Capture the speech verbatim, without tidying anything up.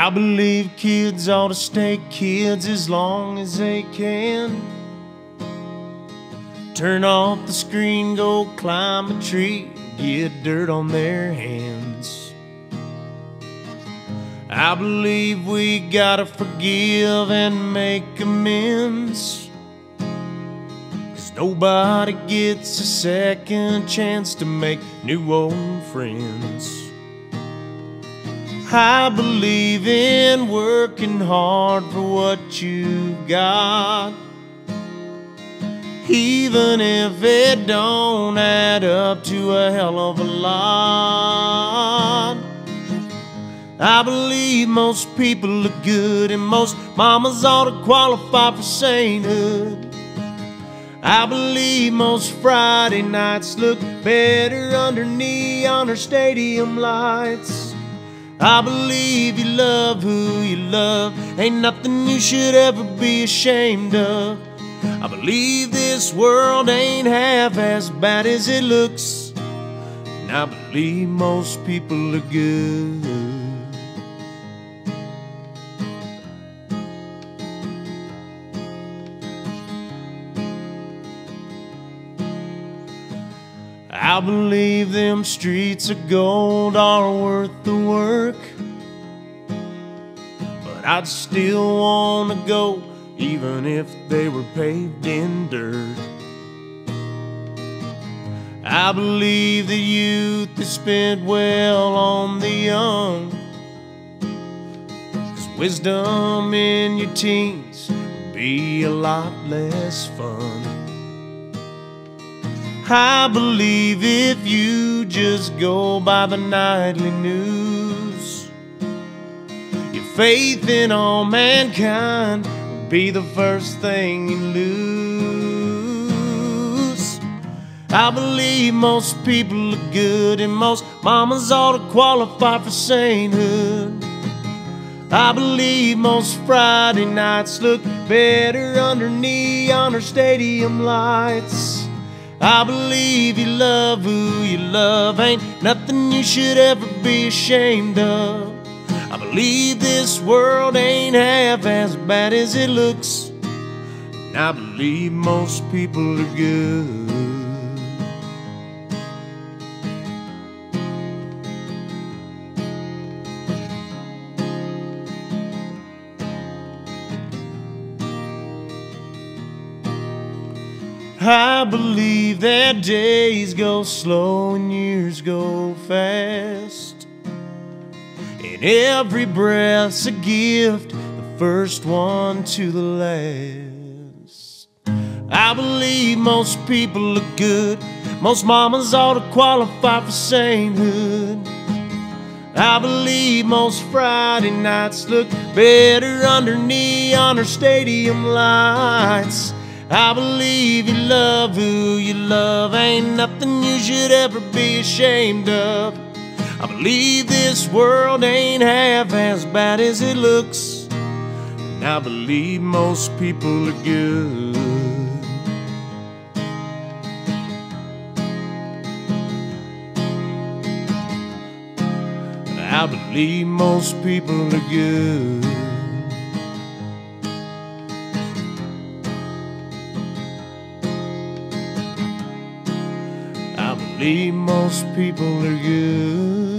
I believe kids ought to stay kids as long as they can. Turn off the screen, go climb a tree, get dirt on their hands. I believe we gotta forgive and make amends, 'cause nobody gets a second chance to make new old friends. I believe in working hard for what you got, even if it don't add up to a hell of a lot. I believe most people look good and most mamas ought to qualify for sainthood. I believe most Friday nights look better under neon or stadium lights. I believe you love who you love, ain't nothing you should ever be ashamed of. I believe this world ain't half as bad as it looks, and I believe most people are good. I believe them streets of gold are worth the work, but I'd still want to go even if they were paved in dirt. I believe the youth is spent well on the young, 'cause wisdom in your teens would be a lot less fun. I believe if you just go by the nightly news, your faith in all mankind will be the first thing you lose. I believe most people look good and most mamas ought to qualify for sainthood. I believe most Friday nights look better under neon or stadium lights. I believe you love who you love, ain't nothing you should ever be ashamed of. I believe this world ain't half as bad as it looks, and I believe most people are good. I believe that days go slow and years go fast, and every breath's a gift, the first one to the last. I believe most people look good, most mamas ought to qualify for sainthood. I believe most Friday nights look better under neon or stadium lights. I believe you love who you love, ain't nothing you should ever be ashamed of. I believe this world ain't half as bad as it looks, and I believe most people are good. I believe most people are good. I believe most people are good.